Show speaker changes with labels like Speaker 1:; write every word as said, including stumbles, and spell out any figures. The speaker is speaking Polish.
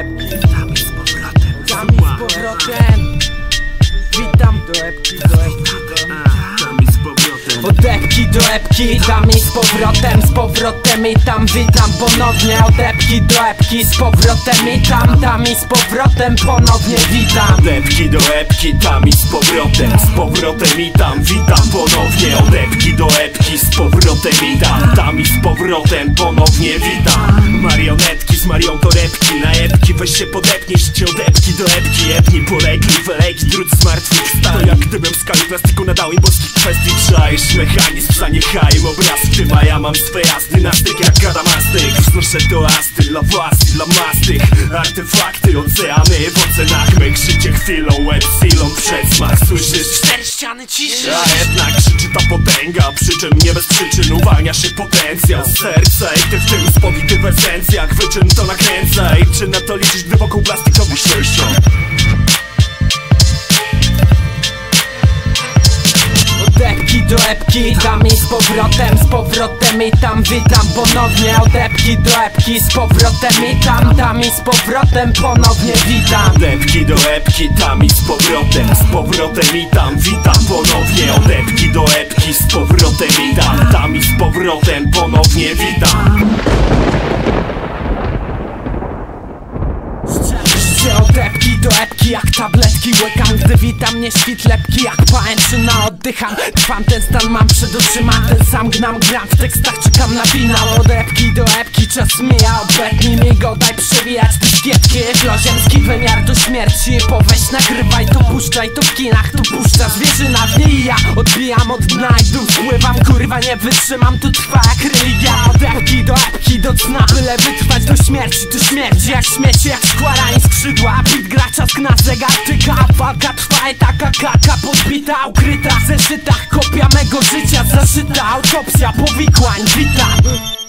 Speaker 1: epki, witamy z powrotem, witamy z powrotem. Witam do epki, do epki, do od epki do epki, tam i z powrotem, z powrotem i tam witam ponownie. Od epki do epki, z powrotem i tam, tam i z powrotem ponownie witam.
Speaker 2: Od epki do epki, tam i z powrotem, z powrotem i tam witam ponownie. Od epki do epki, z powrotem i tam, tam i z powrotem ponownie witam. Marionetki z Marią torebki, na epki weź się podepnij, życie od epki do epki. Epni polegli, weleki, drut z martwych wstał. Jak gdybym w skali plastiku nadał im boskich kwestii. Czaisz mechanizm, zaniechaj obraz w tym, a ja mam swe jasny na styk jak kadamastyk. Wznoszę toasty dla was i dla mastych, artefakty, oceany w ocenach mych. Życie chwilą, epsilon przedsmak, słyszysz? Cztery ściany ciszy. A jednak krzyczy ta potęga, przy czym nie bez przyczyn uwalnia się potencjał z serca. I ty w tym spowity w esencjach, wyczyn to nakręca. I czy na to liczysz, gdy wokół plastikowych sześcią?
Speaker 1: Od epki do epki, tam i z powrotem, z powrotem i tam witam ponownie. Od epki do epki, z powrotem i tam, tam i z powrotem ponownie witam.
Speaker 2: Od epki do epki, tam i z powrotem, z powrotem i tam witam ponownie. Od epki do epki, z powrotem i tam, tam i z powrotem ponownie witam.
Speaker 1: Od epki do epki jak tabletki łykam, gdy witam mnie świt lepki jak pajęczyna oddycham. Trwam ten stan, mam przed oczyma ten sam gnam, gram w tekstach, czekam na finał. Od epki do epki czas mija, obetnij mi go, daj przewijać te szkietki. Wloziemski wymiar do śmierci, poweź nagrywaj to, puszczaj to w kinach, tu puszcza zwierzyna w niej i ja odbijam od dna i dół wpływam, kurwa nie wytrzymam, tu trwa jak religia. Od epki do epki do cna, byle wytrwać do śmierci, tu śmierci jak śmieci, jak skłara i skrzydła. Bit gracza skna zegar tyka, walka trwa i taka kaka podbita, ukryta w zeszytach, kopia mego życia zaszyta, autopsja powikłań, witam.